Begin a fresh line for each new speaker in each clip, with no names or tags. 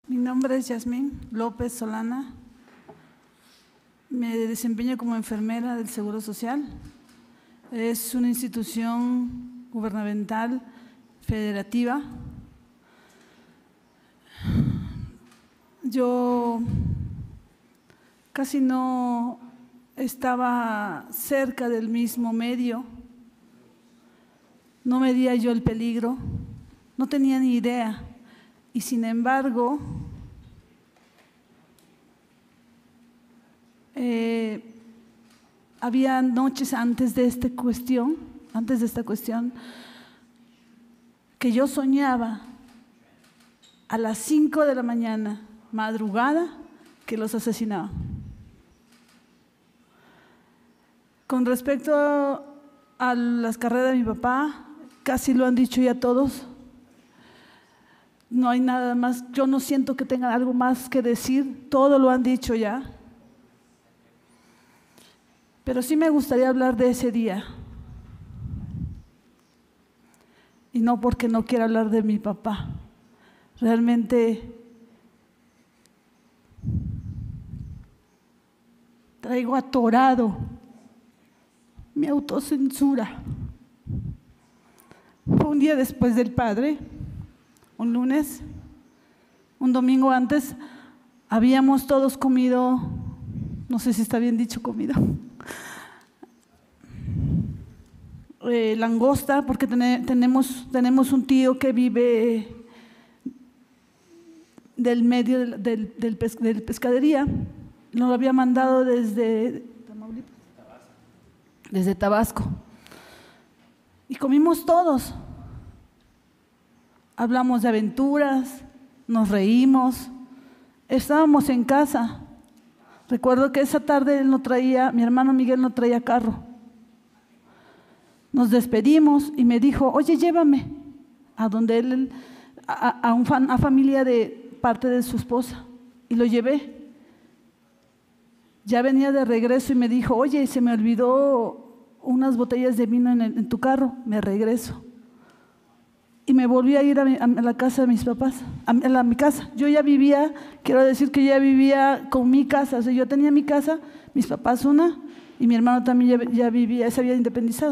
Mi nombre es Yasmín López Solana. Me desempeño como enfermera del Seguro Social. Es una institución gubernamental federativa. Yo casi no estaba cerca del mismo medio, no medía yo el peligro, no tenía ni idea. Y sin embargo, había noches antes de esta cuestión, que yo soñaba a las 5 de la mañana, madrugada, que los asesinaban. Con respecto a las carreras de mi papá, casi lo han dicho ya todos. No hay nada más, yo no siento que tenga algo más que decir, todo lo han dicho ya. Pero sí me gustaría hablar de ese día. Y no porque no quiera hablar de mi papá. Realmente traigo atorado mi autocensura. Fue un día después del Padre, un lunes, un domingo antes, habíamos todos comido, no sé si está bien dicho comido, langosta, porque tenemos un tío que vive del medio del pescadería, nos lo había mandado desde Tabasco, y comimos todos. Hablamos de aventuras, nos reímos, estábamos en casa. Recuerdo que esa tarde mi hermano Miguel no traía carro. Nos despedimos y me dijo, oye, llévame a donde él, a familia de parte de su esposa. Y lo llevé. Ya venía de regreso y me dijo, oye, se me olvidó unas botellas de vino en tu carro, me regreso. Y me volví a ir a la casa de mis papás, a mi casa. Yo ya vivía, quiero decir que ya vivía con mi casa, o sea, yo tenía mi casa, mis papás una, y mi hermano también ya vivía, se había independizado.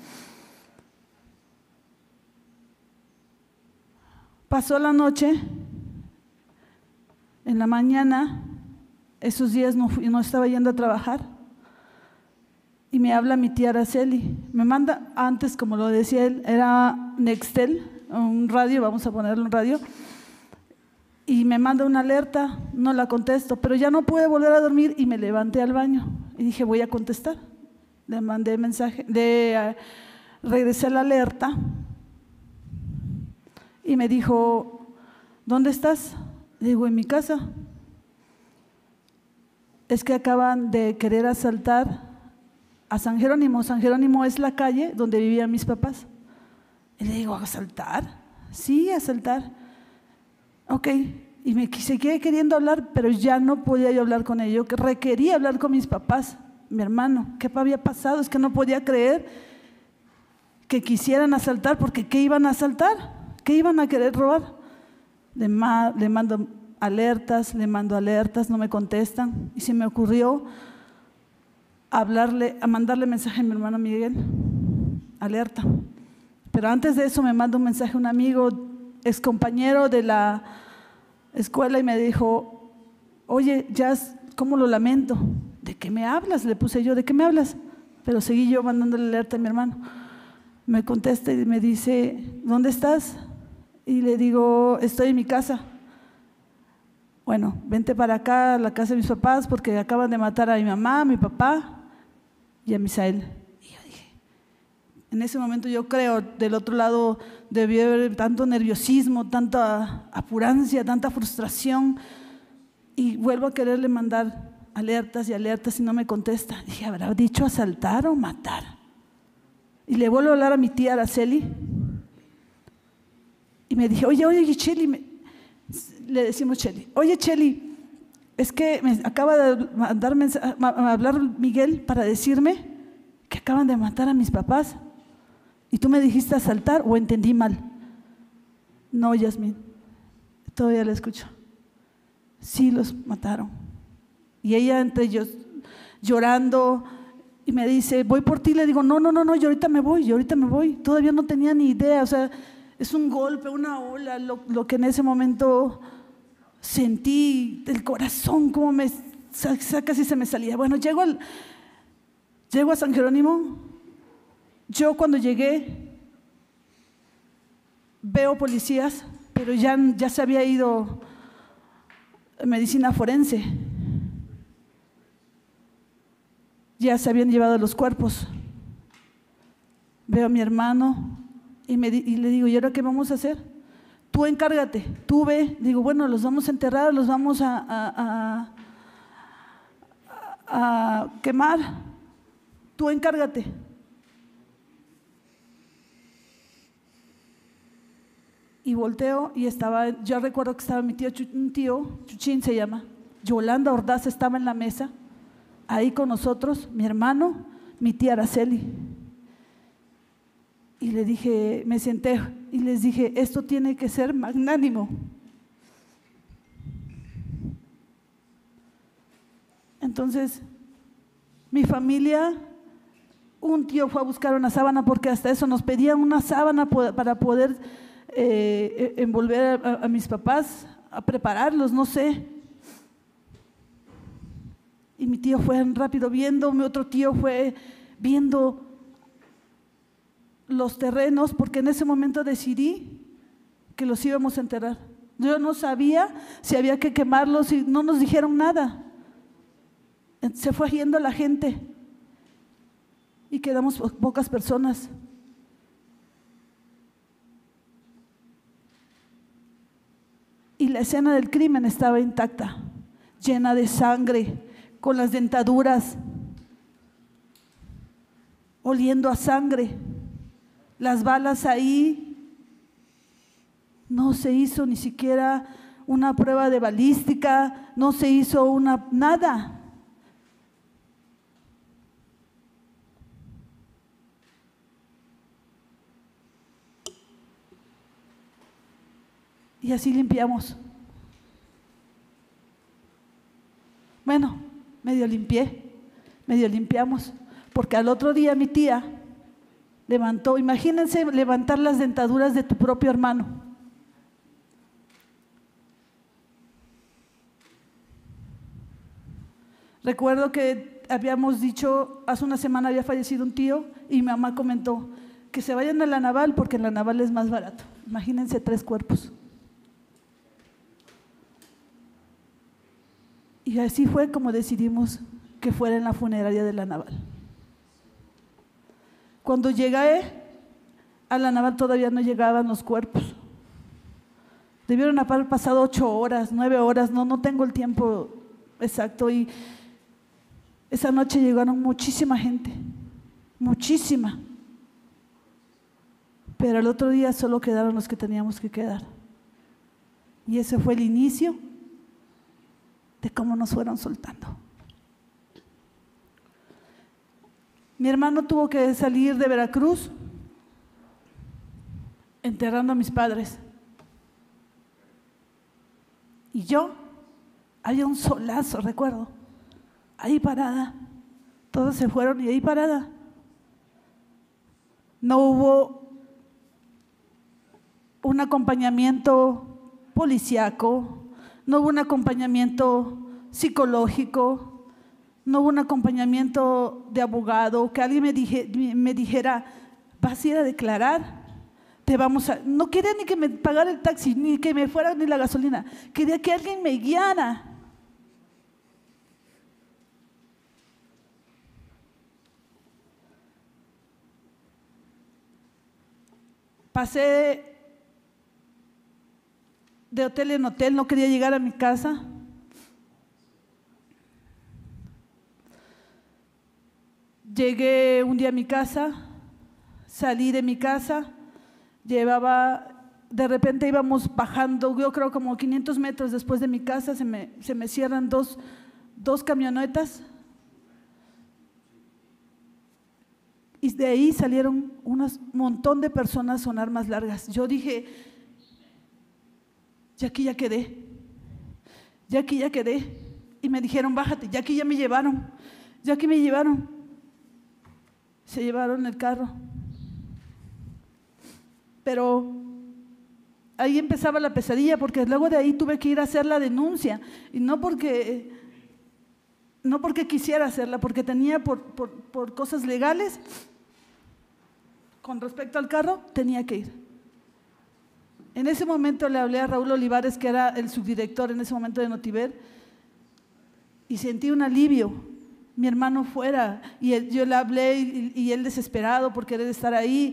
Pasó la noche, en la mañana, esos días no estaba yendo a trabajar, y me habla mi tía Araceli. Me manda, antes, como lo decía él, era Nextel, un radio, vamos a ponerle un radio, y me manda una alerta, no la contesto, pero ya no pude volver a dormir y me levanté al baño y dije, voy a contestar. Le mandé mensaje, regresé la alerta y me dijo, ¿dónde estás? Le digo, en mi casa. Es que acaban de querer asaltar a San Jerónimo. San Jerónimo es la calle donde vivían mis papás. Y le digo, ¿asaltar? Sí, asaltar. Ok, y me seguía queriendo hablar, pero ya no podía yo hablar con ellos, que requería hablar con mis papás, mi hermano. ¿Qué había pasado? Es que no podía creer que quisieran asaltar, porque ¿qué iban a asaltar? ¿Qué iban a querer robar? Le mando alertas, no me contestan, y se me ocurrió mandarle mensaje a mi hermano Miguel, alerta. Pero antes de eso me manda un mensaje un amigo, ex compañero de la escuela, y me dijo, oye, Jazz, ¿cómo lo lamento? ¿De qué me hablas? Le puse yo, ¿de qué me hablas? Pero seguí yo mandándole alerta a mi hermano. Me contesta y me dice, ¿dónde estás? Y le digo, estoy en mi casa. Bueno, vente para acá a la casa de mis papás porque acaban de matar a mi mamá, a mi papá y a Misael. En ese momento yo creo, del otro lado debió haber tanto nerviosismo, tanta apurancia, tanta frustración, y vuelvo a quererle mandar alertas y no me contesta. Dije, ¿habrá dicho asaltar o matar? Y le vuelvo a hablar a mi tía Araceli y me dije, oye Cheli, le decimos Cheli, oye Cheli, es que me acaba de hablar Miguel para decirme que acaban de matar a mis papás. ¿Y tú me dijiste asaltar o entendí mal? No, Yasmín, todavía la escucho. Sí, los mataron. Y ella entre ellos llorando y me dice, voy por ti. Le digo, no, yo ahorita me voy. Todavía no tenía ni idea, o sea, es un golpe, una ola, lo que en ese momento sentí, el corazón como me casi se me salía. Bueno, llego a San Jerónimo. Yo cuando llegué veo policías, pero ya se había ido medicina forense. Ya se habían llevado los cuerpos. Veo a mi hermano y le digo, ¿y ahora qué vamos a hacer? Tú encárgate, tú ve. Digo, bueno, los vamos a enterrar, los vamos a quemar. Tú encárgate. Y volteo y yo recuerdo que estaba mi tío, un tío, Chuchín se llama, Yolanda Ordaz estaba en la mesa, ahí con nosotros, mi hermano, mi tía Araceli. Y le dije, me senté y les dije, esto tiene que ser magnánimo. Entonces, mi familia, un tío fue a buscar una sábana porque hasta eso nos pedían una sábana para poder envolver a mis papás, a prepararlos, no sé. Y mi tío fue rápido viendo, mi otro tío fue viendo los terrenos, porque en ese momento decidí que los íbamos a enterrar. Yo no sabía si había que quemarlos y no nos dijeron nada. Se fue yendo la gente y quedamos pocas personas. Y la escena del crimen estaba intacta, llena de sangre, con las dentaduras, oliendo a sangre, las balas ahí. No se hizo ni siquiera una prueba de balística, no se hizo nada. Y así limpiamos. Bueno, medio limpiamos, porque al otro día mi tía levantó, imagínense levantar las dentaduras de tu propio hermano. Recuerdo que habíamos dicho, hace una semana había fallecido un tío y mi mamá comentó que se vayan a la naval porque en la naval es más barato. Imagínense 3 cuerpos. Y así fue como decidimos que fuera en la funeraria de la naval. Cuando llegué a la naval todavía no llegaban los cuerpos. Debieron haber pasado 8 horas, 9 horas, no tengo el tiempo exacto. Y esa noche llegaron muchísima gente, muchísima. Pero el otro día solo quedaron los que teníamos que quedar. Y ese fue el inicio de cómo nos fueron soltando. Mi hermano tuvo que salir de Veracruz enterrando a mis padres. Y yo, había un solazo, recuerdo, ahí parada. Todos se fueron y ahí parada. No hubo un acompañamiento policíaco, no hubo un acompañamiento psicológico, no hubo un acompañamiento de abogado, que alguien me dijera, ¿vas a ir a declarar? No quería ni que me pagara el taxi, ni que me fuera ni la gasolina, quería que alguien me guiara. Pasé de hotel en hotel, no quería llegar a mi casa. Llegué un día a mi casa, salí de mi casa, de repente íbamos bajando, yo creo como 500 metros después de mi casa, se me cierran dos camionetas y de ahí salieron un montón de personas con armas largas. Yo dije, y aquí ya quedé. ya aquí ya quedé. Y me dijeron, bájate, ya aquí ya me llevaron, ya aquí me llevaron. Se llevaron el carro. Pero ahí empezaba la pesadilla, porque luego de ahí tuve que ir a hacer la denuncia. Y no porque quisiera hacerla, porque tenía por cosas legales, con respecto al carro, tenía que ir. En ese momento le hablé a Raúl Olivares, que era el subdirector en ese momento de Notiver, y sentí un alivio. Mi hermano fuera, y yo le hablé y él desesperado por querer estar ahí.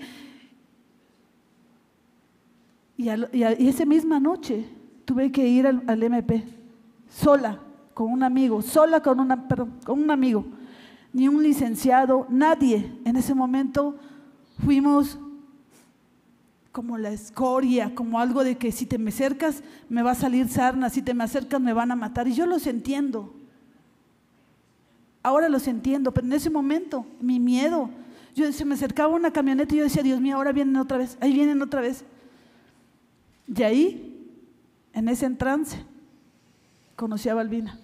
Y esa misma noche tuve que ir al MP, sola, con un amigo, con un amigo, ni un licenciado, nadie. En ese momento fuimos como la escoria, como algo de que si te me acercas me va a salir sarna, si te me acercas me van a matar. Y yo los entiendo, ahora los entiendo, pero en ese momento, mi miedo, se me acercaba una camioneta y yo decía, Dios mío, ahora vienen otra vez, ahí vienen otra vez. Y ahí, en ese trance, conocí a Balbina.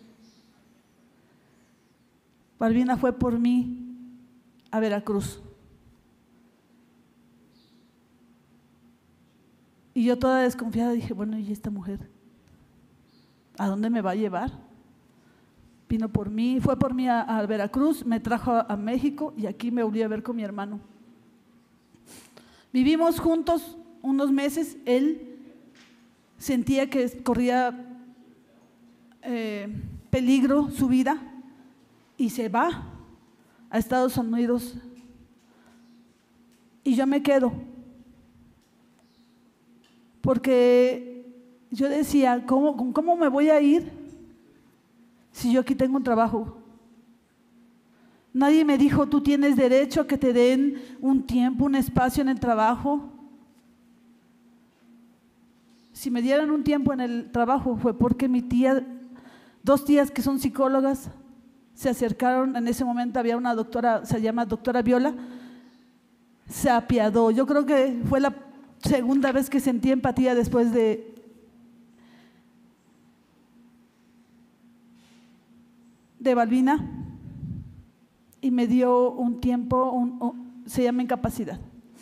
Balbina fue por mí a Veracruz. Y yo toda desconfiada dije, bueno, ¿y esta mujer? ¿A dónde me va a llevar? Vino por mí, fue por mí a Veracruz, me trajo a México y aquí me volví a ver con mi hermano. Vivimos juntos unos meses. Él sentía que corría peligro su vida y se va a Estados Unidos y yo me quedo, porque yo decía, ¿cómo me voy a ir si yo aquí tengo un trabajo? Nadie me dijo, tú tienes derecho a que te den un tiempo, un espacio en el trabajo. Si me dieran un tiempo en el trabajo fue porque mi tía, 2 tías que son psicólogas, se acercaron. En ese momento había una doctora, se llama doctora Viola, se apiadó. Yo creo que fue la segunda vez que sentí empatía después de Balbina, y me dio un tiempo, se llama incapacidad.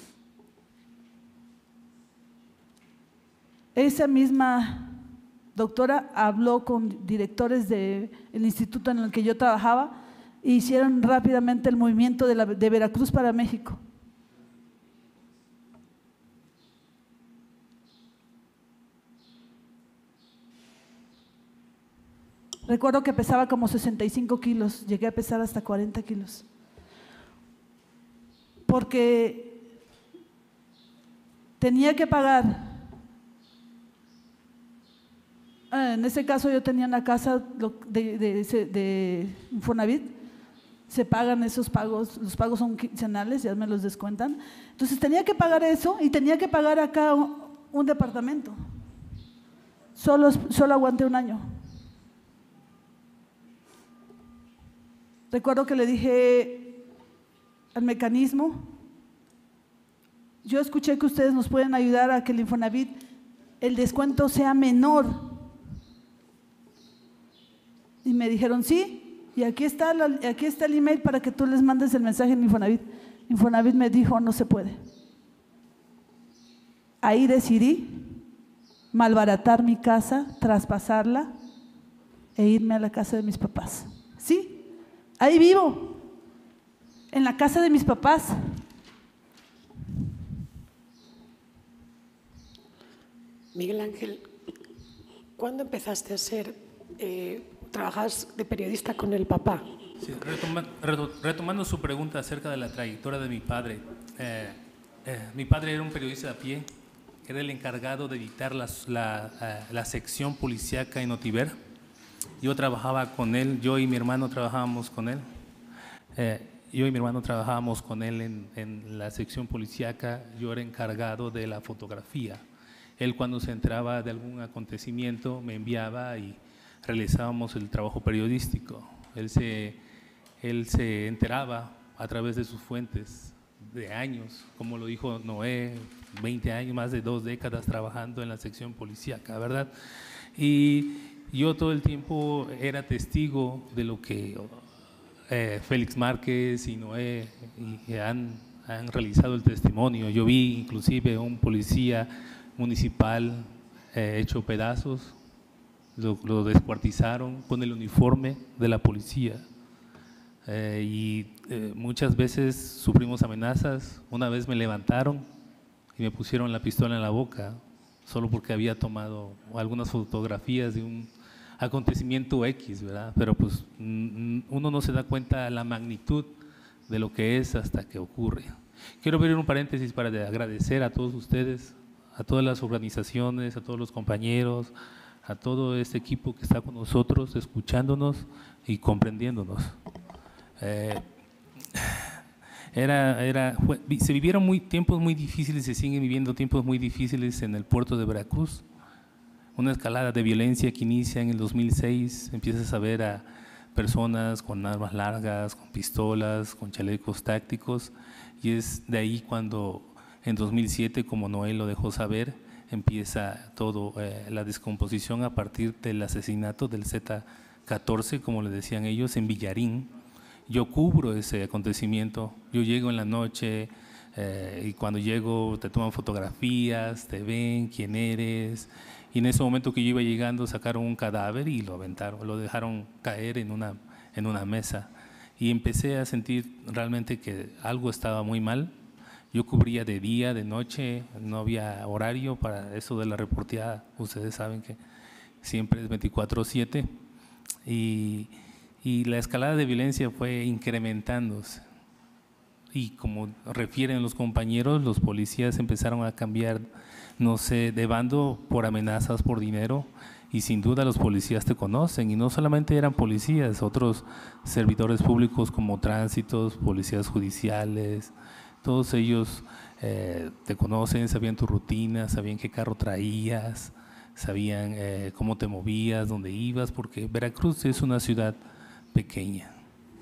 Esa misma doctora habló con directores del instituto en el que yo trabajaba e hicieron rápidamente el movimiento de Veracruz para México. Recuerdo que pesaba como 65 kilos, llegué a pesar hasta 40 kilos. Porque tenía que pagar. En ese caso yo tenía una casa de Infonavit, se pagan esos pagos, los pagos son quincenales, ya me los descuentan. Entonces tenía que pagar eso y tenía que pagar acá un departamento. Solo aguanté un año. Recuerdo que le dije al mecanismo, yo escuché que ustedes nos pueden ayudar a que el Infonavit, el descuento sea menor. Y me dijeron, sí, y aquí está el email para que tú les mandes el mensaje en Infonavit. Infonavit me dijo, no se puede. Ahí decidí malbaratar mi casa, traspasarla e irme a la casa de mis papás. Sí. Ahí vivo, en la casa de mis papás.
Miguel Ángel, ¿cuándo empezaste a trabajas de periodista con el papá?
Sí, retomando su pregunta acerca de la trayectoria de mi padre. Mi padre era un periodista de a pie, era el encargado de editar la sección policíaca en Notiver. Yo trabajaba con él, yo y mi hermano trabajábamos con él. En la sección policíaca. Yo era encargado de la fotografía. Él, cuando se enteraba de algún acontecimiento, me enviaba y realizábamos el trabajo periodístico. Él se enteraba a través de sus fuentes de años, como lo dijo Noé, 20 años, más de 2 décadas trabajando en la sección policíaca, ¿verdad? Y Yo todo el tiempo era testigo de lo que Félix Márquez y Noé han realizado el testimonio. Yo vi inclusive un policía municipal hecho pedazos, lo descuartizaron con el uniforme de la policía. Muchas veces sufrimos amenazas. Una vez me levantaron y me pusieron la pistola en la boca solo porque había tomado algunas fotografías de un acontecimiento X, ¿verdad? Pero pues uno no se da cuenta de la magnitud de lo que es hasta que ocurre. Quiero abrir un paréntesis para agradecer a todos ustedes, a todas las organizaciones, a todos los compañeros, a todo este equipo que está con nosotros, escuchándonos y comprendiéndonos. Se vivieron tiempos muy difíciles, se siguen viviendo tiempos muy difíciles en el puerto de Veracruz. Una escalada de violencia que inicia en el 2006, empiezas a ver a personas con armas largas, con pistolas, con chalecos tácticos, y es de ahí cuando en 2007, como Noé lo dejó saber, empieza todo la descomposición a partir del asesinato del Z-14, como le decían ellos, en Villarín. Yo cubro ese acontecimiento, yo llego en la noche y cuando llego te toman fotografías, te ven, quién eres, y en ese momento que yo iba llegando sacaron un cadáver y lo aventaron, lo dejaron caer en una mesa, y empecé a sentir realmente que algo estaba muy mal. Yo cubría de día, de noche, no había horario para eso de la reporteada, ustedes saben que siempre es 24/7, y la escalada de violencia fue incrementándose. Y como refieren los compañeros, los policías empezaron a cambiar, no sé, de bando por amenazas, por dinero, y sin duda los policías te conocen, y no solamente eran policías, otros servidores públicos como tránsitos, policías judiciales, todos ellos te conocen, sabían tu rutina, sabían qué carro traías, sabían cómo te movías, dónde ibas, porque Veracruz es una ciudad pequeña.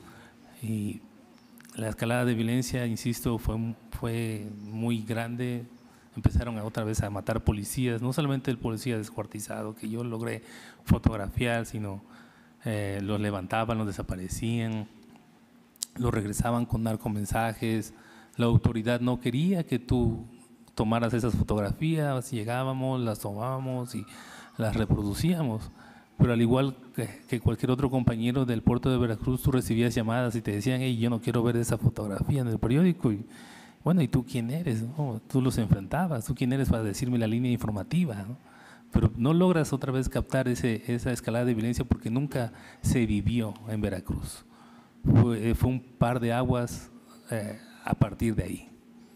Y la escalada de violencia, insisto, fue muy grande. Empezaron otra vez a matar policías, no solamente el policía descuartizado que yo logré fotografiar, sino los levantaban, los desaparecían, los regresaban con narcomensajes. La autoridad no quería que tú tomaras esas fotografías, llegábamos, las tomábamos y las reproducíamos. Pero al igual que cualquier otro compañero del puerto de Veracruz, tú recibías llamadas y te decían, hey, yo no quiero ver esa fotografía en el periódico. Y bueno, ¿y tú quién eres? ¿No? Tú los enfrentabas, ¿tú quién eres para decirme la línea informativa? ¿No? Pero no logras otra vez captar esa escalada de violencia porque nunca se vivió en Veracruz. Fue un par de aguas a partir de ahí.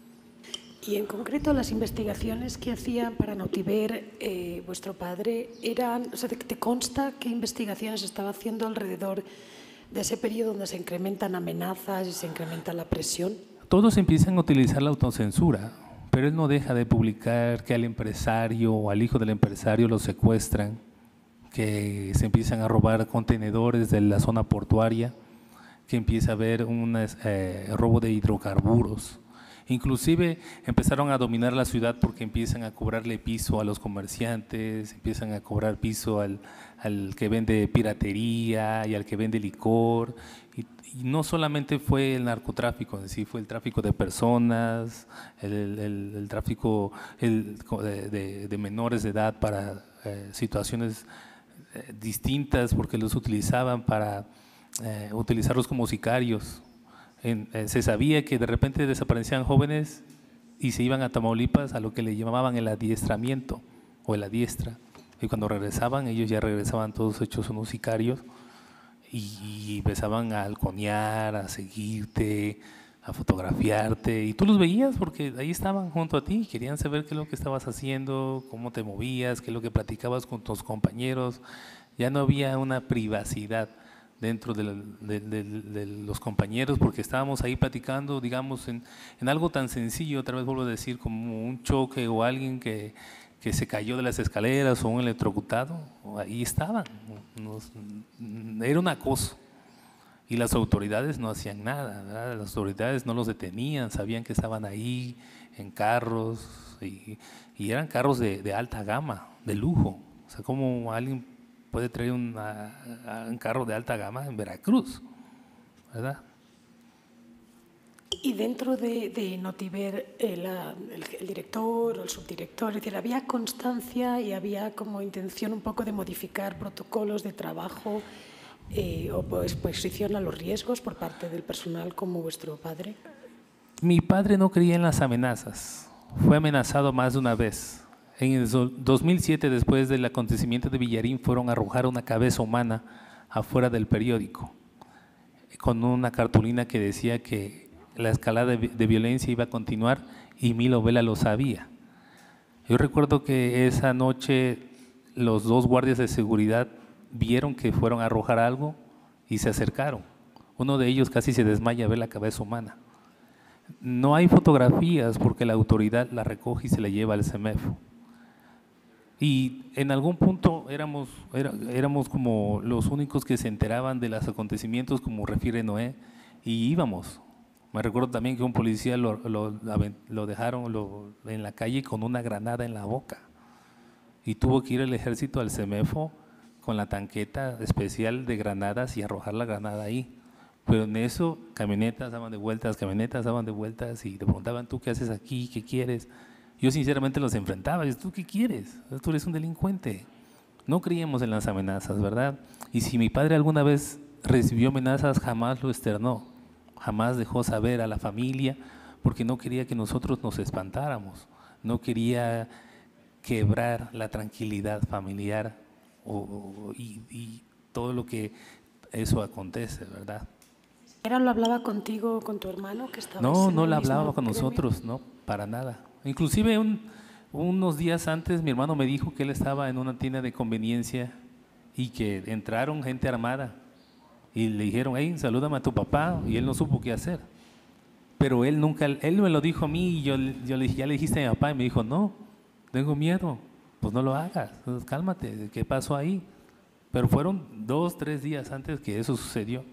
Y en concreto las investigaciones que hacían para Nautiver, vuestro padre, o sea, ¿te consta qué investigaciones estaba haciendo alrededor de ese periodo donde se incrementan amenazas y se incrementa la presión?
Todos empiezan a utilizar la autocensura, pero él no deja de publicar que al empresario o al hijo del empresario lo secuestran, que se empiezan a robar contenedores de la zona portuaria, que empieza a haber un robo de hidrocarburos. Inclusive empezaron a dominar la ciudad porque empiezan a cobrarle piso a los comerciantes, empiezan a cobrar piso al que vende piratería y al que vende licor. Y no solamente fue el narcotráfico en sí, fue el tráfico de personas, el tráfico de menores de edad para situaciones distintas, porque los utilizaban para utilizarlos como sicarios. Se sabía que de repente desaparecían jóvenes y se iban a Tamaulipas a lo que le llamaban el adiestramiento o el adiestra, y cuando regresaban, ellos ya regresaban todos hechos unos sicarios y empezaban a halconear, a seguirte, a fotografiarte, y tú los veías porque ahí estaban junto a ti, querían saber qué es lo que estabas haciendo, cómo te movías, qué es lo que platicabas con tus compañeros. Ya no había una privacidad dentro de los compañeros, porque estábamos ahí platicando, digamos, en algo tan sencillo, otra vez vuelvo a decir, como un choque o alguien que se cayó de las escaleras o un electrocutado, ahí estaban, era un acoso. Y las autoridades no hacían nada, ¿verdad? Las autoridades no los detenían, sabían que estaban ahí en carros, y eran carros de alta gama, de lujo. O sea, como alguien puede traer un carro de alta gama en Veracruz, ¿verdad?
Y dentro de Notiver, el director o el subdirector, es decir, ¿había constancia y había como intención un poco de modificar protocolos de trabajo o exposición a los riesgos por parte del personal como vuestro padre?
Mi padre no creía en las amenazas. Fue amenazado más de una vez. En el 2007, después del acontecimiento de Villarín, fueron a arrojar una cabeza humana afuera del periódico, con una cartulina que decía que la escalada de violencia iba a continuar y Milo Vela lo sabía. Yo recuerdo que esa noche los dos guardias de seguridad vieron que fueron a arrojar algo y se acercaron. Uno de ellos casi se desmaya a ver la cabeza humana. No hay fotografías porque la autoridad la recoge y se la lleva al CEMEFO. Y en algún punto éramos como los únicos que se enteraban de los acontecimientos, como refiere Noé, y íbamos. Me recuerdo también que un policía lo dejaron en la calle con una granada en la boca y tuvo que ir el ejército al CEMEFO con la tanqueta especial de granadas y arrojar la granada ahí. Pero en eso camionetas daban de vueltas y le preguntaban, ¿tú qué haces aquí? ¿Qué quieres? Yo sinceramente los enfrentaba, y ¿tú qué quieres? Tú eres un delincuente. No creíamos en las amenazas, ¿verdad? Y si mi padre alguna vez recibió amenazas, jamás lo externó, jamás dejó saber a la familia, porque no quería que nosotros nos espantáramos, no quería quebrar la tranquilidad familiar y todo lo que eso acontece, ¿verdad?
¿Era lo hablaba contigo, con tu hermano que estaba?
No la hablaba con nosotros, no, para nada. Inclusive unos días antes mi hermano me dijo que él estaba en una tienda de conveniencia y que entraron gente armada y le dijeron, hey, salúdame a tu papá, y él no supo qué hacer. Pero él me lo dijo a mí y yo le dije, ¿ya le dijiste a mi papá? Y me dijo, no, tengo miedo. Pues no lo hagas, cálmate, ¿qué pasó ahí? Pero fueron 2, 3 días antes que eso sucedió.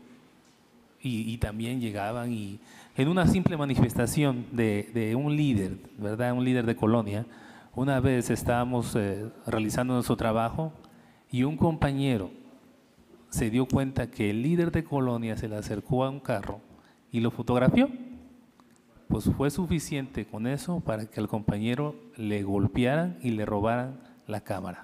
Y también llegaban y en una simple manifestación de un líder, ¿verdad? Un líder de colonia. Una vez estábamos realizando nuestro trabajo y un compañero se dio cuenta que el líder de colonia se le acercó a un carro y lo fotografió. Pues fue suficiente con eso para que al compañero le golpearan y le robaran la cámara.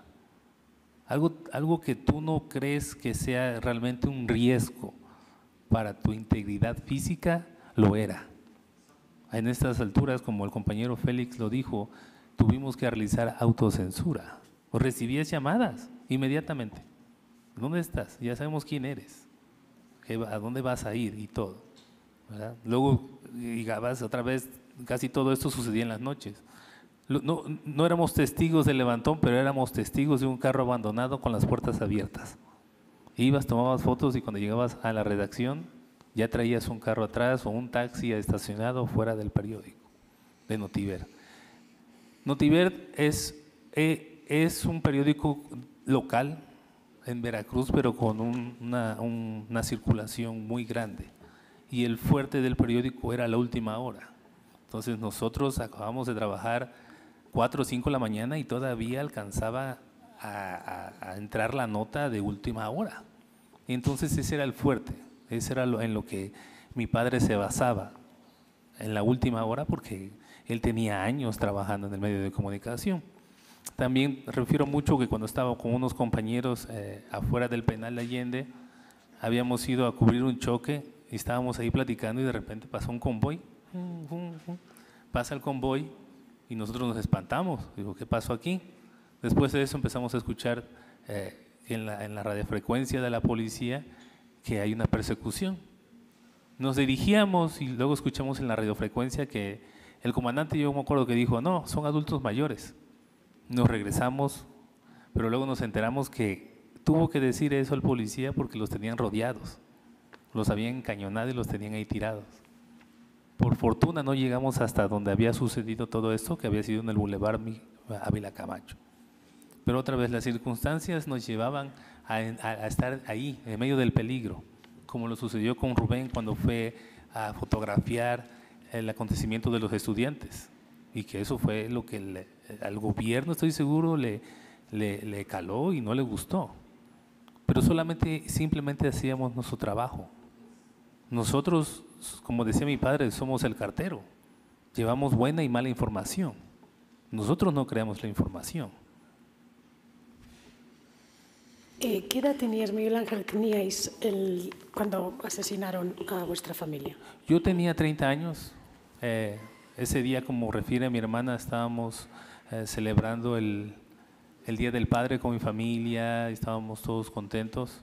Algo que tú no crees que sea realmente un riesgo para tu integridad física, lo era. En estas alturas, como el compañero Félix lo dijo, tuvimos que realizar autocensura. O recibías llamadas inmediatamente. ¿Dónde estás? Ya sabemos quién eres, a dónde vas a ir y todo, ¿verdad? Luego llegabas otra vez, casi todo esto sucedía en las noches. No éramos testigos del levantón, pero éramos testigos de un carro abandonado con las puertas abiertas. Ibas, tomabas fotos y cuando llegabas a la redacción ya traías un carro atrás o un taxi estacionado fuera del periódico de Notiver. Notiver es un periódico local en Veracruz, pero con una circulación muy grande. Y el fuerte del periódico era la última hora. Entonces nosotros acabamos de trabajar 4 o 5 de la mañana y todavía alcanzaba a entrar la nota de última hora. Entonces ese era el fuerte, ese era en lo que mi padre se basaba, en la última hora, porque él tenía años trabajando en el medio de comunicación. También refiero mucho que cuando estaba con unos compañeros afuera del penal de Allende, habíamos ido a cubrir un choque y estábamos ahí platicando y de repente pasó un convoy, pasa el convoy y nosotros nos espantamos. Digo, ¿qué pasó aquí? Después de eso empezamos a escuchar en la radiofrecuencia de la policía que hay una persecución. Nos dirigíamos y luego escuchamos en la radiofrecuencia que el comandante, yo me acuerdo que dijo, no, son adultos mayores. Nos regresamos, pero luego nos enteramos que tuvo que decir eso el policía porque los tenían rodeados, los habían encañonado y los tenían ahí tirados. Por fortuna no llegamos hasta donde había sucedido todo esto, que había sido en el Boulevard Ávila Camacho. Pero otra vez las circunstancias nos llevaban a estar ahí, en medio del peligro, como lo sucedió con Rubén cuando fue a fotografiar el acontecimiento de los estudiantes, y que eso fue lo que al gobierno, estoy seguro, le caló y no le gustó. pero simplemente hacíamos nuestro trabajo. Nosotros, como decía mi padre, somos el cartero. Llevamos buena y mala información. Nosotros no creamos la información.
¿Qué edad tenías, Miguel Ángel, cuando asesinaron a vuestra familia?
Yo tenía 30 años. Ese día, como refiere mi hermana, estábamos celebrando el Día del Padre con mi familia, estábamos todos contentos.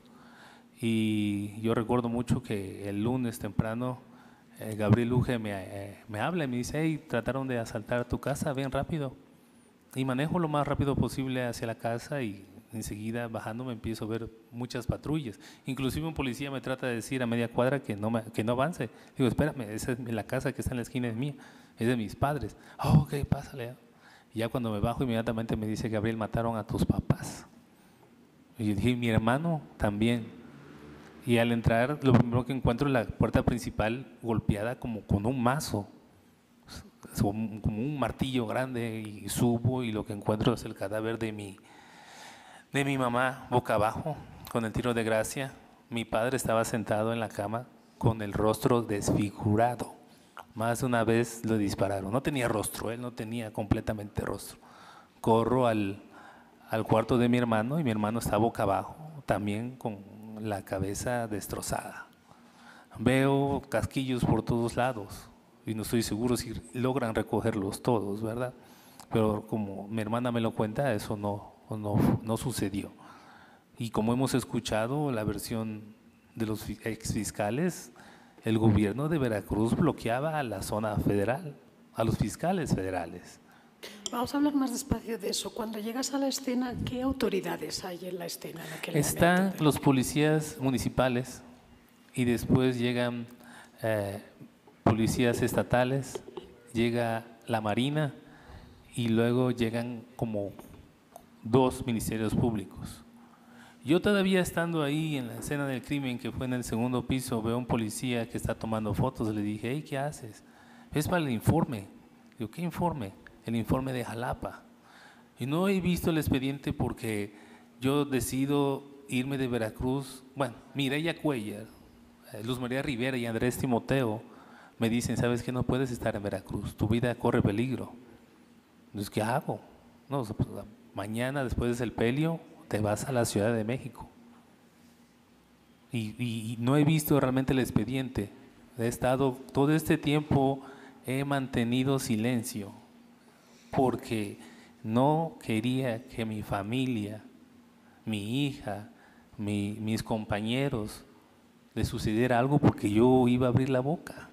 Y yo recuerdo mucho que el lunes temprano, Gabriel Uge me habla y me dice: hey, trataron de asaltar tu casa, ven rápido. Y manejo lo más rápido posible hacia la casa y enseguida bajando me empiezo a ver muchas patrullas. Inclusive un policía me trata de decir a media cuadra que no avance. Digo, espérame, esa es la casa que está en la esquina, es mía, es de mis padres. Oh, ok, pásale. Y ya cuando me bajo, inmediatamente me dice: Gabriel, mataron a tus papás. Y yo dije: mi hermano también. Y al entrar, lo primero que encuentro es la puerta principal golpeada como con un mazo, como un martillo grande, y subo y lo que encuentro es el cadáver de mi mamá boca abajo, con el tiro de gracia. Mi padre estaba sentado en la cama con el rostro desfigurado. Más de una vez lo dispararon. No tenía rostro, él no tenía completamente rostro. Corro al cuarto de mi hermano y mi hermano está boca abajo, también con la cabeza destrozada. Veo casquillos por todos lados y no estoy seguro si logran recogerlos todos, ¿verdad? Pero como mi hermana me lo cuenta, eso no sucedió. Y como hemos escuchado la versión de los exfiscales, el gobierno de Veracruz bloqueaba a la zona federal, a los fiscales federales.
Vamos a hablar más despacio de eso. Cuando llegas a la escena, ¿qué autoridades hay en la escena?
Están los policías municipales y después llegan policías estatales, llega la Marina y luego llegan como 2 ministerios públicos. Yo todavía estando ahí en la escena del crimen, que fue en el segundo piso, veo a un policía que está tomando fotos. Le dije: hey, ¿qué haces? Es para el informe. Digo: ¿qué informe? El informe de Jalapa. Y no he visto el expediente porque yo decido irme de Veracruz. Bueno, Mireya Cuellar, Luz María Rivera y Andrés Timoteo me dicen: ¿sabes qué? No puedes estar en Veracruz, tu vida corre peligro. Entonces, ¿qué hago? No, pues, mañana después del sepelio te vas a la Ciudad de México. Y no he visto realmente el expediente. He estado todo este tiempo, he mantenido silencio porque no quería que mi familia, mi hija, mis compañeros le sucediera algo, porque yo iba a abrir la boca.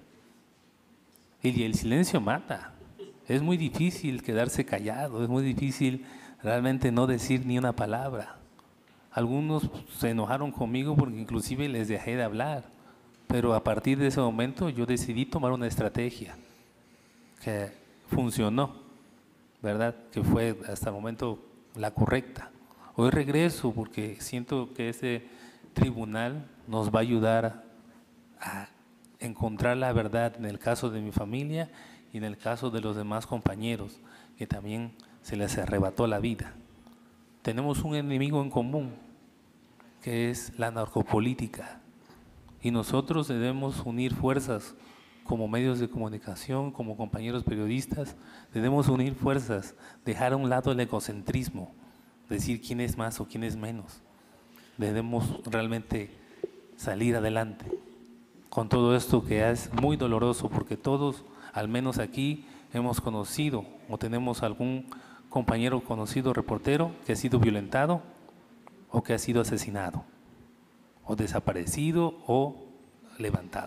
Y el silencio mata. Es muy difícil quedarse callado, es muy difícil realmente no decir ni una palabra. Algunos se enojaron conmigo porque inclusive les dejé de hablar, pero a partir de ese momento yo decidí tomar una estrategia que funcionó, ¿verdad? Que fue hasta el momento la correcta. Hoy regreso porque siento que ese tribunal nos va a ayudar a encontrar la verdad en el caso de mi familia y en el caso de los demás compañeros que también se les arrebató la vida. Tenemos un enemigo en común, que es la narcopolítica, y nosotros debemos unir fuerzas como medios de comunicación, como compañeros periodistas. Debemos unir fuerzas, dejar a un lado el egocentrismo, decir quién es más o quién es menos. Debemos realmente salir adelante con todo esto, que es muy doloroso, porque todos, al menos aquí, hemos conocido o tenemos algún compañero conocido, reportero, que ha sido violentado o que ha sido asesinado o desaparecido o levantado.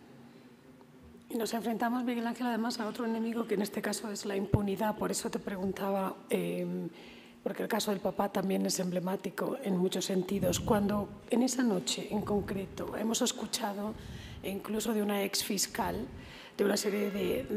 Y nos enfrentamos, Miguel Ángel, además a otro enemigo, que en este caso es la impunidad. Por eso te preguntaba, porque el caso del papá también es emblemático en muchos sentidos. Cuando en esa noche en concreto hemos escuchado incluso de una exfiscal, de una serie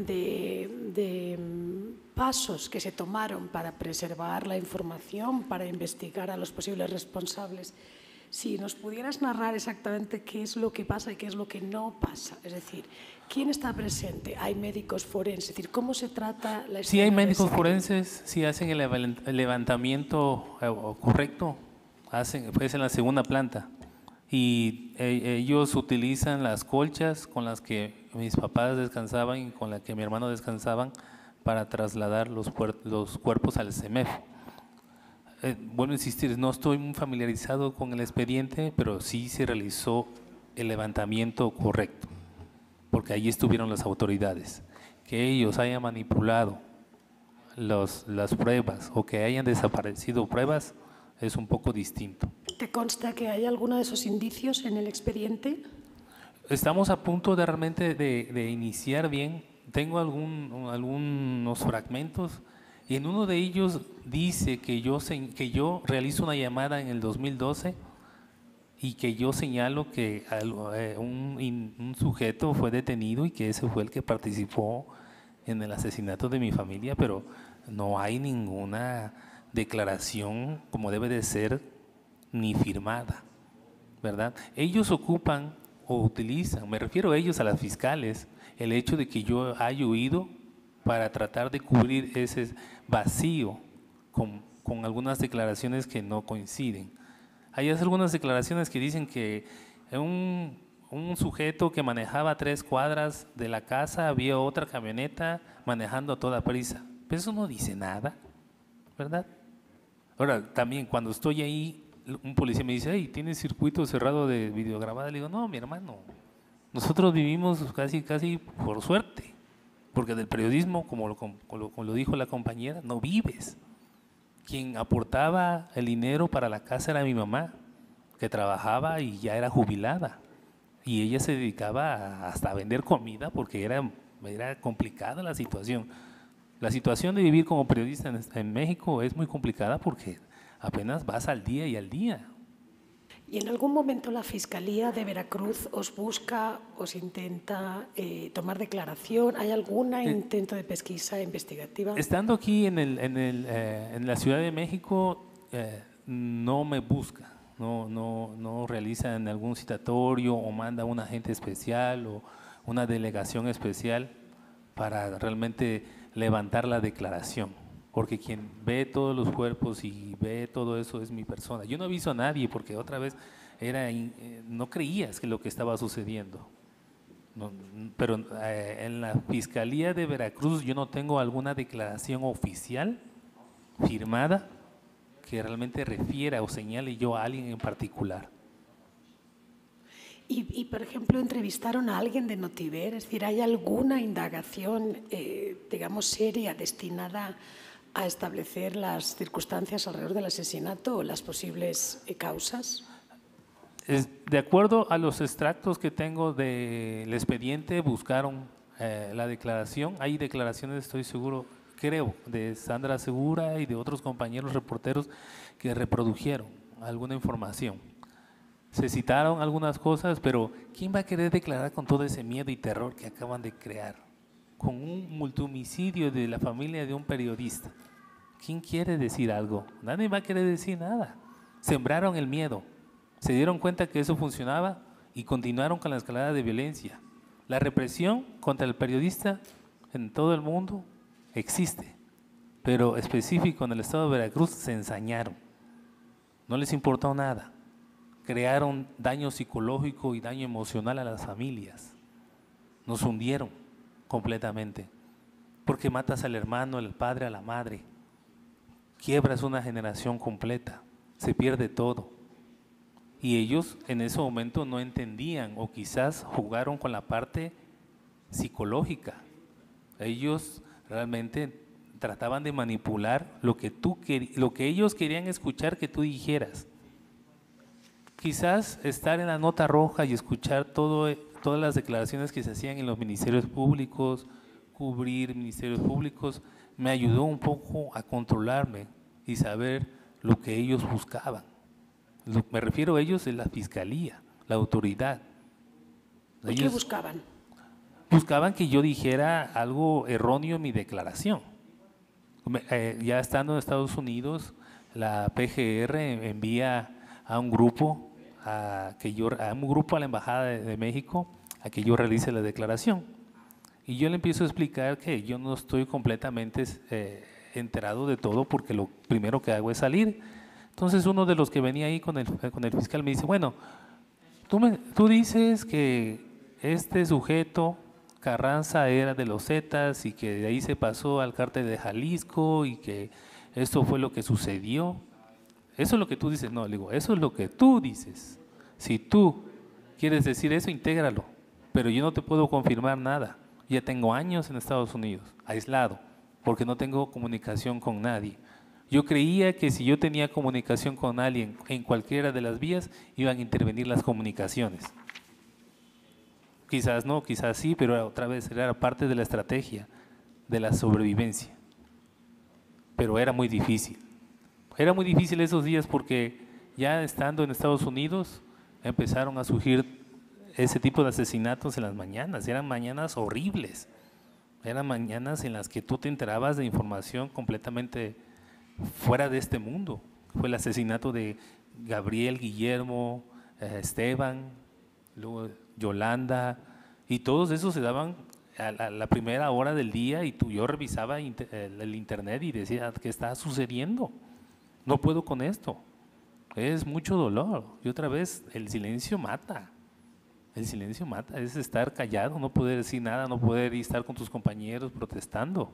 de pasos que se tomaron para preservar la información, para investigar a los posibles responsables. Si nos pudieras narrar exactamente qué es lo que pasa y qué es lo que no pasa, es decir, ¿quién está presente? ¿Hay médicos forenses? Es decir, ¿cómo se trata la escena?
Sí, hay médicos forenses, sí hacen el levantamiento correcto, pues en la segunda planta. Y ellos utilizan las colchas con las que mis papás descansaban y con las que mi hermano descansaban para trasladar los cuerpos al CEMEF. Vuelvo a insistir, no estoy muy familiarizado con el expediente, pero sí se realizó el levantamiento correcto, porque allí estuvieron las autoridades. Que ellos hayan manipulado las pruebas o que hayan desaparecido pruebas es un poco distinto.
¿Te consta que hay alguno de esos indicios en el expediente?
Estamos a punto de realmente de iniciar bien. Tengo algunos fragmentos y en uno de ellos dice que yo realizo una llamada en el 2012 y que yo señalo que un sujeto fue detenido y que ese fue el que participó en el asesinato de mi familia, pero no hay ninguna declaración como debe de ser ni firmada, ¿verdad? Ellos ocupan o utilizan, me refiero a ellos, a las fiscales, el hecho de que yo haya huido para tratar de cubrir ese vacío con algunas declaraciones que no coinciden. Hay algunas declaraciones que dicen que un sujeto que manejaba 3 cuadras de la casa había otra camioneta manejando a toda prisa. Pero eso no dice nada, ¿verdad? Ahora, también cuando estoy ahí, un policía me dice, hey, ¿tienes circuito cerrado de videograbada? Le digo, no, mi hermano, nosotros vivimos casi por suerte, porque del periodismo, como lo dijo la compañera, no vives. Quien aportaba el dinero para la casa era mi mamá, que trabajaba y ya era jubilada. Y ella se dedicaba hasta a vender comida porque era complicada la situación. La situación de vivir como periodista en México es muy complicada porque apenas vas al día y al día.
¿Y en algún momento la Fiscalía de Veracruz os busca, os intenta tomar declaración? ¿Hay algún intento de pesquisa investigativa? Estando
aquí en la Ciudad de México, no me busca, no realiza en algún citatorio o manda un agente especial o una delegación especial para realmente levantar la declaración. Porque quien ve todos los cuerpos y ve todo eso es mi persona. Yo no aviso a nadie porque otra vez no creías que lo que estaba sucediendo. No, pero en la Fiscalía de Veracruz yo no tengo alguna declaración oficial firmada que realmente refiera o señale yo a alguien en particular.
Y, por ejemplo, ¿entrevistaron a alguien de Notiver? Es decir, ¿hay alguna indagación, digamos, seria destinada a establecer las circunstancias alrededor del asesinato o las posibles causas?
De acuerdo a los extractos que tengo del expediente, buscaron la declaración. Hay declaraciones, estoy seguro, creo, de Sandra Segura y de otros compañeros reporteros que reprodujeron alguna información. Se citaron algunas cosas, pero ¿quién va a querer declarar con todo ese miedo y terror que acaban de crear? Con un multihomicidio de la familia de un periodista. ¿Quién quiere decir algo? Nadie va a querer decir nada. Sembraron el miedo. Se dieron cuenta que eso funcionaba y continuaron con la escalada de violencia. La represión contra el periodista en todo el mundo existe, pero específico en el estado de Veracruz se ensañaron. No les importó nada. Crearon daño psicológico y daño emocional a las familias. Nos hundieron completamente, porque matas al hermano, al padre, a la madre. Quiebras una generación completa, se pierde todo. Y ellos en ese momento no entendían o quizás jugaron con la parte psicológica. Ellos realmente trataban de manipular lo que ellos querían escuchar que tú dijeras. Quizás estar en la nota roja y escuchar todas las declaraciones que se hacían en los ministerios públicos, cubrir ministerios públicos, me ayudó un poco a controlarme y saber lo que ellos buscaban. Me refiero a ellos en la fiscalía, la autoridad.
¿Qué buscaban?
Buscaban que yo dijera algo erróneo en mi declaración. Ya estando en Estados Unidos, la PGR envía a un grupo a la Embajada de México a que yo realice la declaración. Y yo le empiezo a explicar que yo no estoy completamente enterado de todo porque lo primero que hago es salir. Entonces uno de los que venía ahí con el fiscal me dice, bueno, tú dices que este sujeto, Carranza, era de los Zetas y que de ahí se pasó al cártel de Jalisco y que esto fue lo que sucedió. Eso es lo que tú dices. No, le digo, eso es lo que tú dices. Si tú quieres decir eso, intégralo. Pero yo no te puedo confirmar nada. Ya tengo años en Estados Unidos, aislado, porque no tengo comunicación con nadie. Yo creía que si yo tenía comunicación con alguien en cualquiera de las vías, iban a intervenir las comunicaciones. Quizás no, quizás sí, pero otra vez era parte de la estrategia, de la sobrevivencia. Pero era muy difícil. Era muy difícil esos días porque ya estando en Estados Unidos empezaron a surgir ese tipo de asesinatos en las mañanas. Eran mañanas horribles. Eran mañanas en las que tú te enterabas de información completamente fuera de este mundo. Fue el asesinato de Gabriel, Guillermo, Esteban, luego Yolanda, y todos esos se daban a la primera hora del día y yo revisaba el internet y decía, ¿qué está sucediendo? No puedo con esto, es mucho dolor. Y otra vez, el silencio mata. El silencio mata, es estar callado, no poder decir nada, no poder estar con tus compañeros protestando.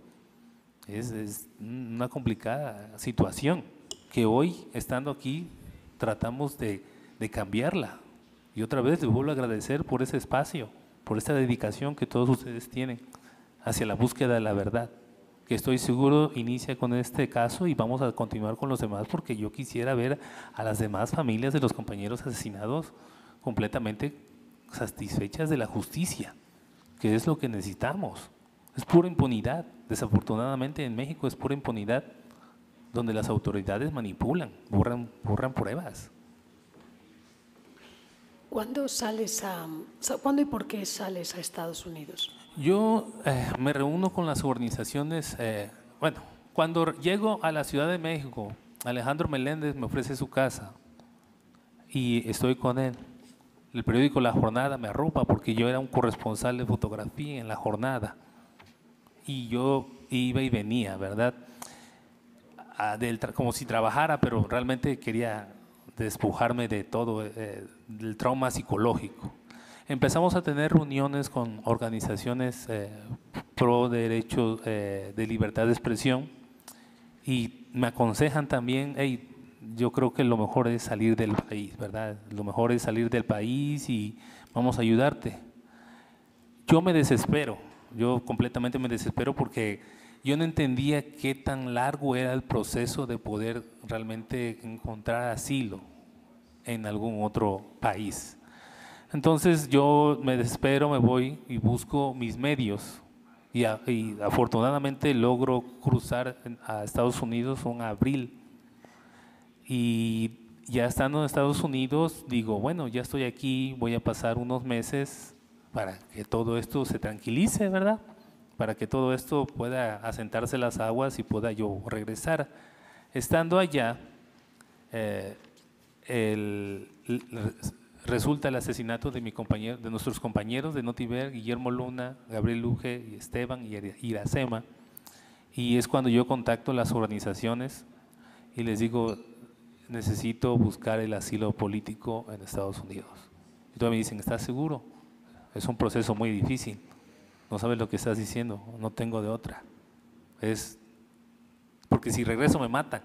Es una complicada situación que hoy, estando aquí, tratamos de cambiarla. Y otra vez les vuelvo a agradecer por ese espacio, por esta dedicación que todos ustedes tienen hacia la búsqueda de la verdad, que estoy seguro inicia con este caso y vamos a continuar con los demás, porque yo quisiera ver a las demás familias de los compañeros asesinados completamente satisfechas de la justicia, que es lo que necesitamos. Es pura impunidad. Desafortunadamente en México es pura impunidad, donde las autoridades manipulan, borran pruebas.
¿Cuándo y por qué sales a Estados Unidos?
Yo me reúno con las organizaciones, cuando llego a la Ciudad de México, Alejandro Meléndez me ofrece su casa y estoy con él. El periódico La Jornada me arropa porque yo era un corresponsal de fotografía en La Jornada y yo iba y venía, ¿verdad? Como si trabajara, pero realmente quería despojarme de todo, del trauma psicológico. Empezamos a tener reuniones con organizaciones pro derechos de libertad de expresión y me aconsejan también, hey, yo creo que lo mejor es salir del país, ¿verdad? Lo mejor es salir del país y vamos a ayudarte. Yo me desespero, yo completamente me desespero porque yo no entendía qué tan largo era el proceso de poder realmente encontrar asilo en algún otro país. Entonces yo me desespero, me voy y busco mis medios y afortunadamente logro cruzar a Estados Unidos en abril. Y ya estando en Estados Unidos, digo, bueno, ya estoy aquí, voy a pasar unos meses para que todo esto se tranquilice, ¿verdad? Para que todo esto pueda asentarse las aguas y pueda yo regresar. Estando allá, resulta el asesinato de nuestros compañeros de Notiver, Guillermo Luna, Gabriel Luge, Esteban y Iracema. Y es cuando yo contacto a las organizaciones y les digo, necesito buscar el asilo político en Estados Unidos. Y todos me dicen, ¿estás seguro? Es un proceso muy difícil. No sabes lo que estás diciendo, no tengo de otra. Es porque si regreso me matan,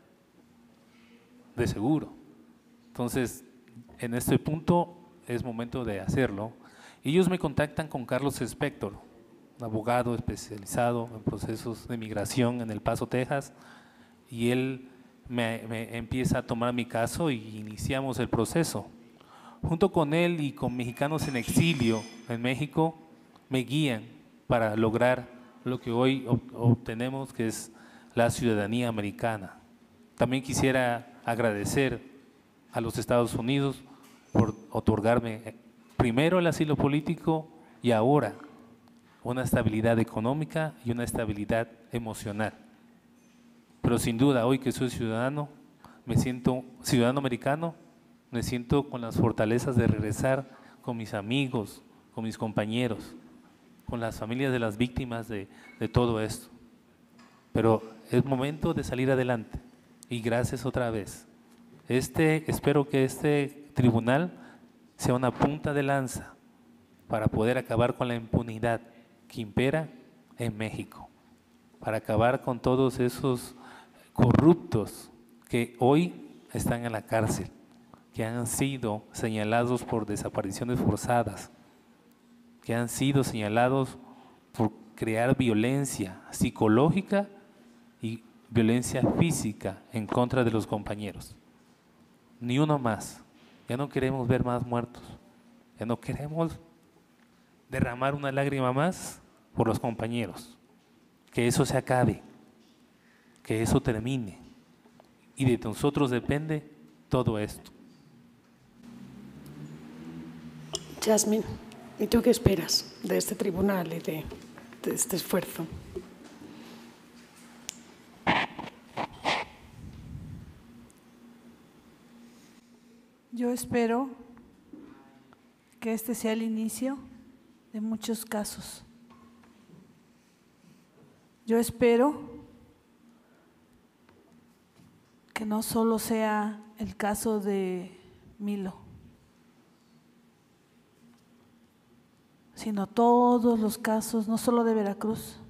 de seguro. Entonces, en este punto es momento de hacerlo. Ellos me contactan con Carlos Spector, abogado especializado en procesos de migración en El Paso, Texas, y él me empieza a tomar mi caso y iniciamos el proceso. Junto con él y con mexicanos en exilio en México, me guían para lograr lo que hoy obtenemos, que es la ciudadanía americana. También quisiera agradecer a los Estados Unidos por otorgarme primero el asilo político y ahora una estabilidad económica y una estabilidad emocional. Pero sin duda, hoy que soy ciudadano, me siento ciudadano americano, me siento con las fortalezas de regresar con mis amigos, con mis compañeros, con las familias de las víctimas de todo esto. Pero es momento de salir adelante y gracias otra vez Espero que este tribunal sea una punta de lanza para poder acabar con la impunidad que impera en México, para acabar con todos esos corruptos que hoy están en la cárcel, que han sido señalados por desapariciones forzadas, que han sido señalados por crear violencia psicológica y violencia física en contra de los compañeros. Ni uno más. Ya no queremos ver más muertos. Ya no queremos derramar una lágrima más por los compañeros. Que eso se acabe, que eso termine. Y de nosotros depende todo esto.
Yasmin, ¿y tú qué esperas de este tribunal y de este esfuerzo?
Yo espero que este sea el inicio de muchos casos. Yo espero que no solo sea el caso de Milo, sino todos los casos, no solo de Veracruz,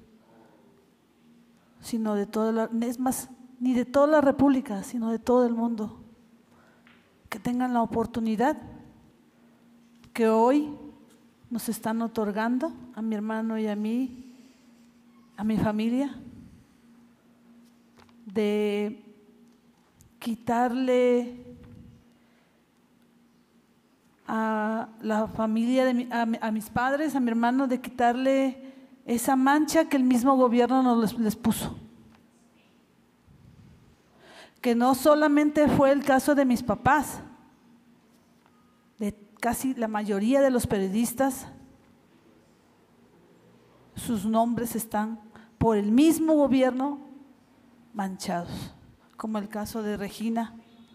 sino de toda la, es más, ni de toda la República, sino de todo el mundo, que tengan la oportunidad que hoy nos están otorgando a mi hermano y a mí, a mi familia, de quitarle a la familia, a mis padres, a mi hermano, de quitarle esa mancha que el mismo gobierno les puso. Que no solamente fue el caso de mis papás, de casi la mayoría de los periodistas, sus nombres están por el mismo gobierno manchados, como el caso de Regina.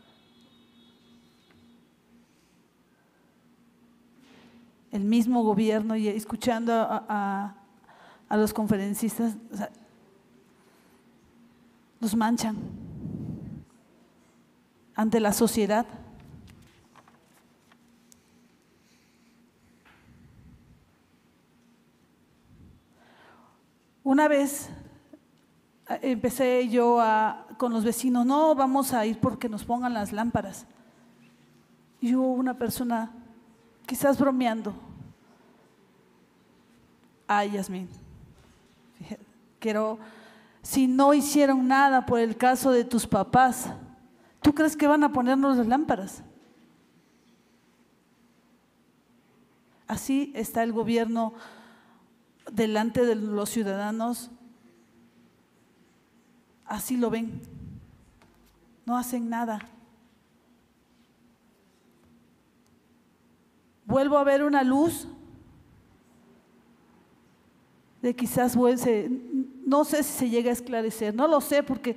El mismo gobierno, y escuchando a los conferencistas, o sea, los manchan ante la sociedad. Una vez empecé yo con los vecinos, no, vamos a ir porque nos pongan las lámparas. Y hubo una persona, quizás bromeando: ay, Yasmin, si no hicieron nada por el caso de tus papás, ¿tú crees que van a ponernos las lámparas? Así está el gobierno delante de los ciudadanos, así lo ven, no hacen nada. Vuelvo a ver una luz de quizás, no sé si se llega a esclarecer, no lo sé, porque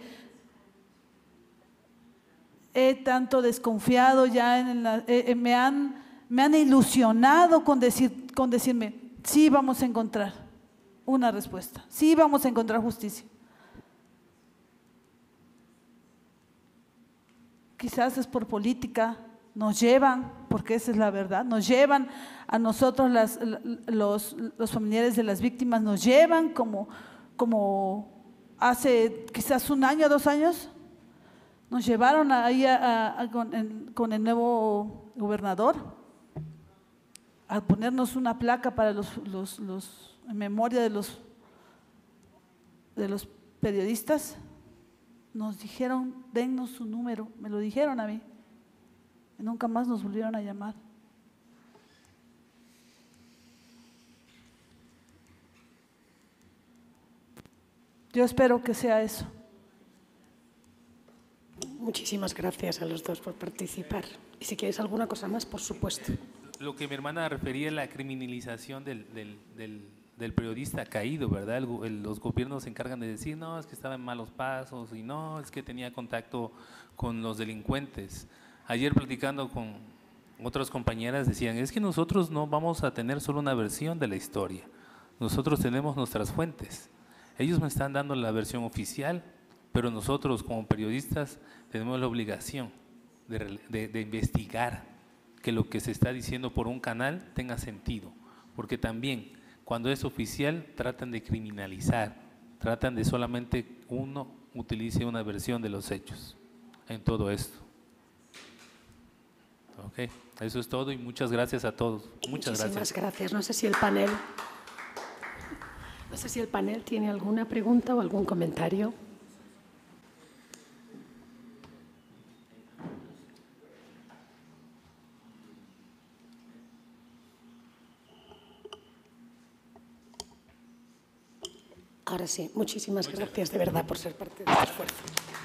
he tanto desconfiado ya, me han ilusionado con decirme, sí vamos a encontrar una respuesta, sí vamos a encontrar justicia. Quizás es por política, nos llevan, porque esa es la verdad, nos llevan a nosotros los familiares de las víctimas, nos llevan como hace quizás 1 año, 2 años, nos llevaron ahí con el nuevo gobernador a ponernos una placa para en memoria de los periodistas. Nos dijeron, dennos su número, me lo dijeron a mí, y nunca más nos volvieron a llamar. Yo espero que sea eso.
Muchísimas gracias a los dos por participar. Y si quieres alguna cosa más, por supuesto.
Lo que mi hermana refería a la criminalización del periodista caído, ¿verdad? Los gobiernos se encargan de decir, no, es que estaba en malos pasos, y no, es que tenía contacto con los delincuentes. Ayer platicando con otras compañeras decían, es que nosotros no vamos a tener solo una versión de la historia, nosotros tenemos nuestras fuentes. Ellos me están dando la versión oficial, pero nosotros como periodistas tenemos la obligación de investigar que lo que se está diciendo por un canal tenga sentido, porque también cuando es oficial tratan de criminalizar, tratan de solamente uno utilice una versión de los hechos en todo esto. Ok, eso es todo y muchas gracias a todos.
Muchísimas gracias. No sé si el panel tiene alguna pregunta o algún comentario. Ahora sí, muchísimas gracias de verdad por ser parte de este esfuerzo.